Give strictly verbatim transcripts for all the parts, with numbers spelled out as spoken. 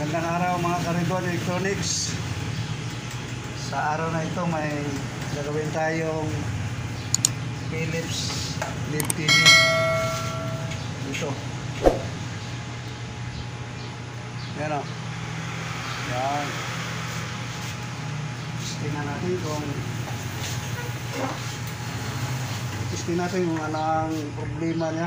Magandang araw mga Karibon Electronics. Sa araw na ito may gagawin tayong Philips L E D T V dito. Yan o. Yan. Tingnan natin kung Tingnan natin kung ano ang problema niya.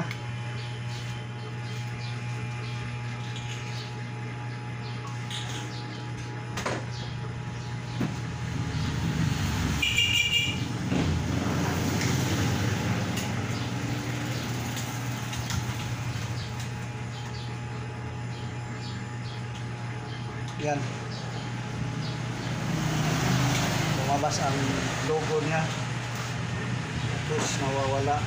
Yan. Lumabas ang logo niya. Tapos nawawala.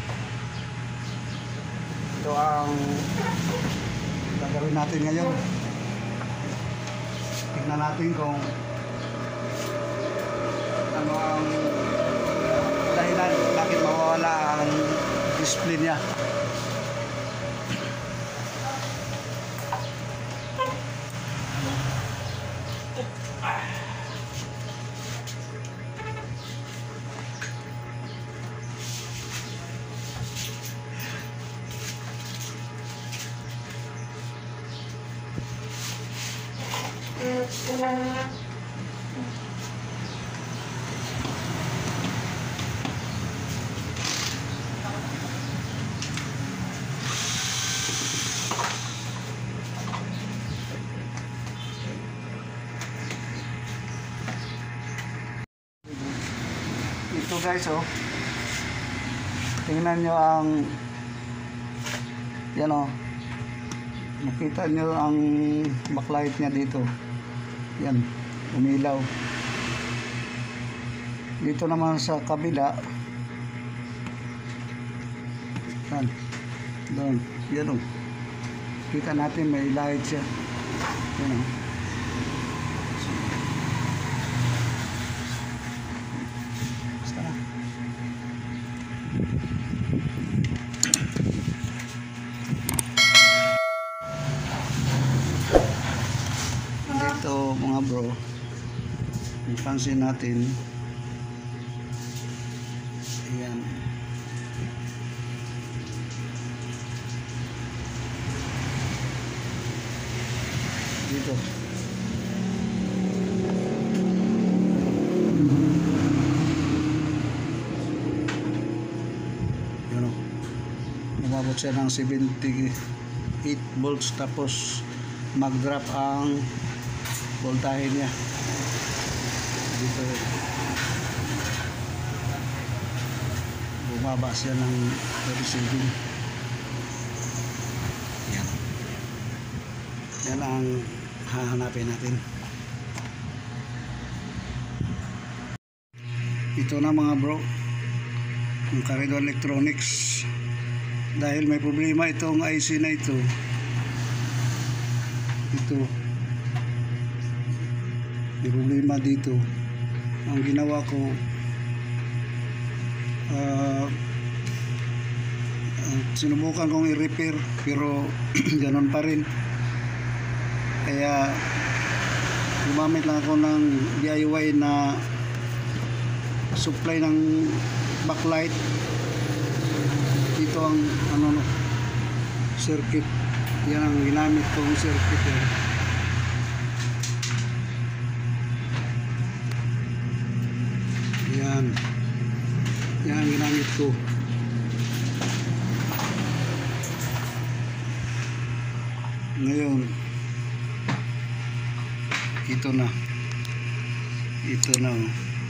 Ito ang gagawin natin ngayon. Tingnan natin kung ano ang dahilan bakit mawawala ang display niya. Ito guys, oh, tingnan nyo ang yan, oh, makita nyo ang backlight nya dito. Yan, umilaw. Dito naman sa kabila, yan, doon, yan, oh, kita natin may light siya. Yan, oh. Dito mga bro, pansin natin, ayan, dito yun, umabot siya ng seventy-eight volts, tapos mag-drop ang voltahe niya dito, bumaba siya ng thirty-seven. Yan, yan ang hahanapin natin. Ito na mga bro, ang Karibon Electronics, dahil may problema itong I C na ito. Ito may problema dito. Ang ginawa ko, uh, uh, sinubukan kong i-repair pero ganon pa rin, kaya gumamit lang ako ng D I Y na supply ng backlight. Dito ang ano, no, circuit. Yan ang ginamit kong circuit, eh. Yan, yan ang ginamit ko. Ngayon, ito na, ito na, oh.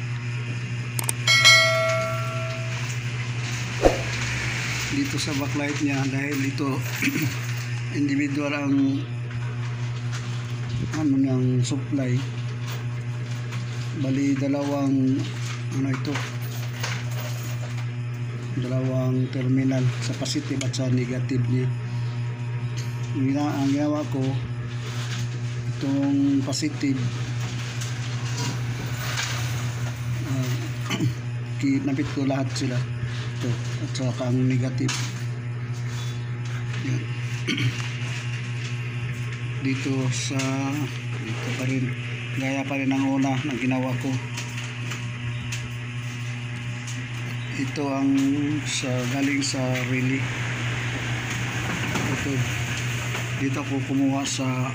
Dito sa backlight niya, dahil ito individual ang ano niyang supply, bali dalawang ano ito, dalawang terminal sa positive at sa negative niya. Ang ginawa ko, itong positive, uh, kinapit ko lahat sila ito, at saka ang negative. Yan. dito sa dito pa rin, gaya pa rin ng una na ginawa ko. Ito ang sa galing sa relay. Ito dito ako kumuha sa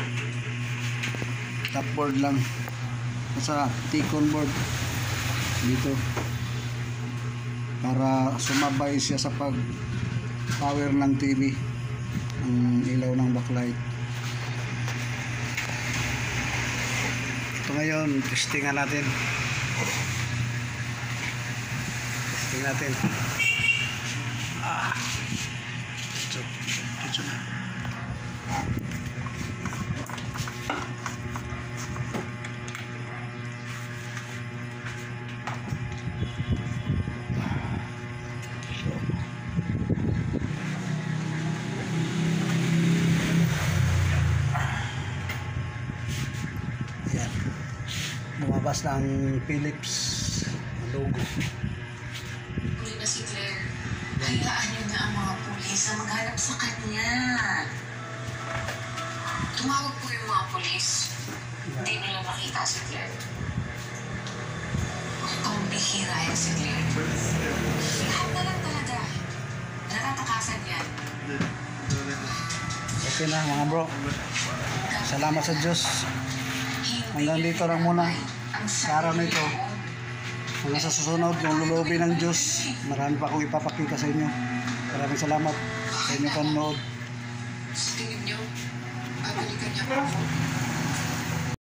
top board lang, sa T-con board dito, para sumabay siya sa pag power ng T V, ang ilaw ng backlight. Ito ngayon, testingan natin. Testing natin. Ah. Ito, ito na. Yan. Lumabas na ang Philips logo. Hindi ba si Claire? Hayaan niyo na ang mga pulis na maghanap sa kanya. Tumawag po yung mga pulis. Hindi nila makita si Claire. Ang bihira yan si Claire. Lahat na lang talaga. Natatakasan yan. Okay na mga bro. Salamat sa Diyos. Hanggang dito lang muna sa araw na ito. Hanggang sa susunod, yung lulubi ng Diyos, marami pa akong ipapakita sa inyo. Maraming salamat sa inyong panonood. Sa tingin niyo, babalikan niya po ako.